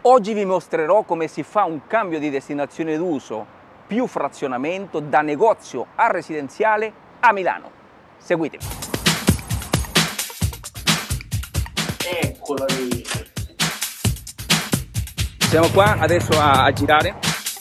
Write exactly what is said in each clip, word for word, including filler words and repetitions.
Oggi vi mostrerò come si fa un cambio di destinazione d'uso più frazionamento da negozio a residenziale a Milano. Seguitemi. Eccola lì. Siamo qua adesso a, a girare.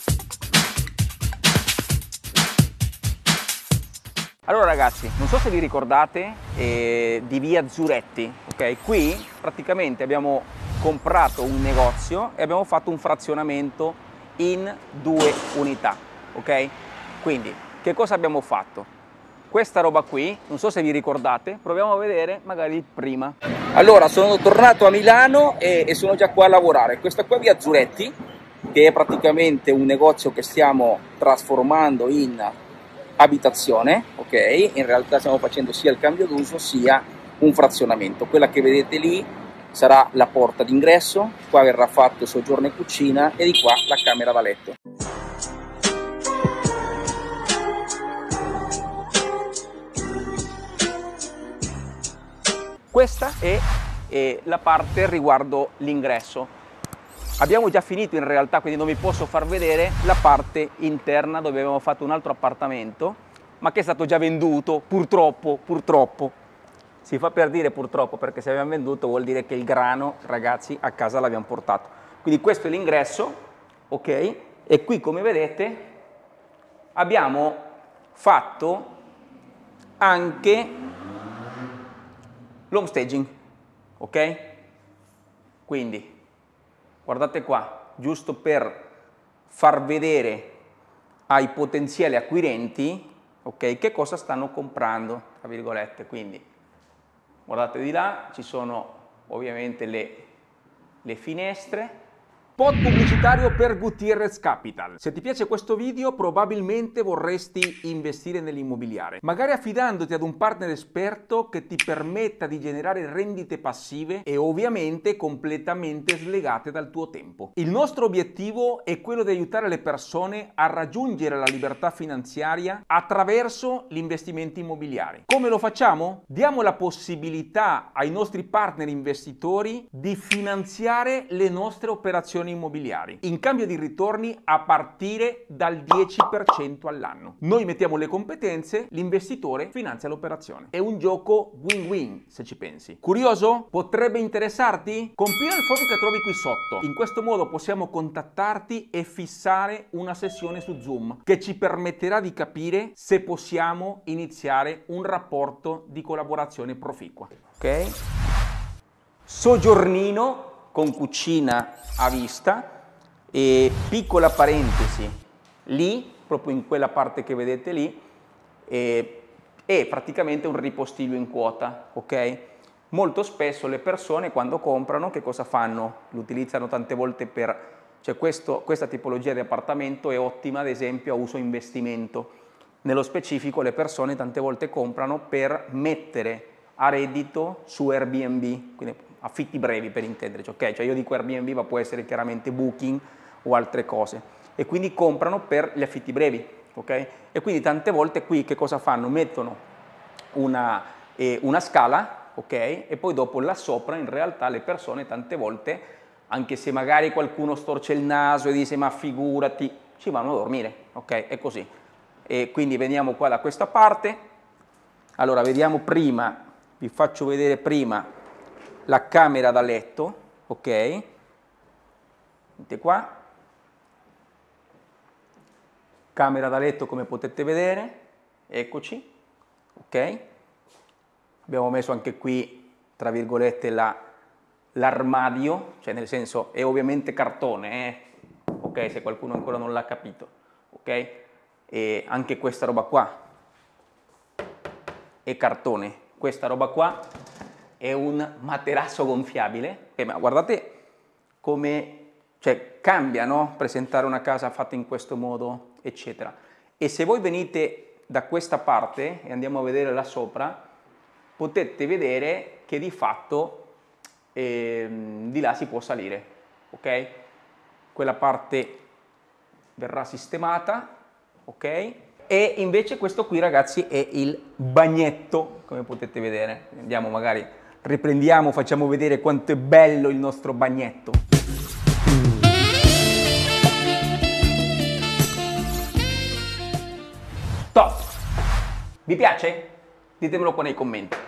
Allora ragazzi, non so se vi ricordate eh, di via Zuretti, ok? Qui praticamente abbiamo comprato un negozio e abbiamo fatto un frazionamento in due unità, ok? Quindi che cosa abbiamo fatto? Questa roba qui, non so se vi ricordate, proviamo a vedere magari prima. Allora, sono tornato a Milano e, e sono già qua a lavorare. Questa qua è via Zuretti, che è praticamente un negozio che stiamo trasformando in abitazione, ok? In realtà stiamo facendo sia il cambio d'uso sia un frazionamento. Quella che vedete lì sarà la porta d'ingresso, qua verrà fatto soggiorno e cucina e di qua la camera da letto. Questa è, è la parte riguardo l'ingresso. Abbiamo già finito in realtà, quindi non vi posso far vedere la parte interna dove abbiamo fatto un altro appartamento, ma che è stato già venduto, purtroppo, purtroppo. Si fa per dire purtroppo, perché se abbiamo venduto vuol dire che il grano, ragazzi, a casa l'abbiamo portato. Quindi questo è l'ingresso, ok? E qui, come vedete, abbiamo fatto anche l'home staging, ok? Quindi guardate qua, giusto per far vedere ai potenziali acquirenti, ok, che cosa stanno comprando, tra virgolette. Quindi guardate di là, ci sono ovviamente le, le finestre. Spot pubblicitario per Gutierrez Capital. Se ti piace questo video probabilmente vorresti investire nell'immobiliare, magari affidandoti ad un partner esperto che ti permetta di generare rendite passive e ovviamente completamente slegate dal tuo tempo. Il nostro obiettivo è quello di aiutare le persone a raggiungere la libertà finanziaria attraverso l'investimento immobiliare. Come lo facciamo? Diamo la possibilità ai nostri partner investitori di finanziare le nostre operazioni immobiliari in cambio di ritorni a partire dal dieci per cento all'anno. Noi mettiamo le competenze, l'investitore finanzia l'operazione. È un gioco win-win se ci pensi. Curioso? Potrebbe interessarti? Compila il form che trovi qui sotto. In questo modo possiamo contattarti e fissare una sessione su Zoom che ci permetterà di capire se possiamo iniziare un rapporto di collaborazione proficua. Ok? Soggiornino con cucina a vista e piccola parentesi, lì, proprio in quella parte che vedete lì, è, è praticamente un ripostiglio in quota, ok? Molto spesso le persone quando comprano che cosa fanno? Lo utilizzano tante volte per, cioè questo, questa tipologia di appartamento è ottima ad esempio a uso investimento. Nello specifico le persone tante volte comprano per mettere a reddito su Airbnb, quindi affitti brevi per intenderci, ok? Cioè io dico Airbnb ma può essere chiaramente Booking o altre cose e quindi comprano per gli affitti brevi, ok? E quindi tante volte qui che cosa fanno? Mettono una, eh, una scala, ok? E poi dopo là sopra in realtà le persone tante volte, anche se magari qualcuno storce il naso e dice ma figurati, ci vanno a dormire, ok? È così. E quindi veniamo qua da questa parte, allora vediamo prima, vi faccio vedere prima la camera da letto, ok? Vedete qua, camera da letto come potete vedere, eccoci, ok? Abbiamo messo anche qui, tra virgolette, l'armadio, la, cioè nel senso è ovviamente cartone, eh? Ok? Se qualcuno ancora non l'ha capito, ok? E anche questa roba qua è cartone, questa roba qua è un materasso gonfiabile, eh, ma guardate come cioè, cambia, no? Presentare una casa fatta in questo modo, eccetera. E se voi venite da questa parte e andiamo a vedere là sopra, potete vedere che di fatto eh, di là si può salire, ok? Quella parte verrà sistemata, ok? E invece questo qui ragazzi è il bagnetto, come potete vedere. Andiamo magari, riprendiamo, facciamo vedere quanto è bello il nostro bagnetto. top! Vi piace? Ditemelo qua nei commenti.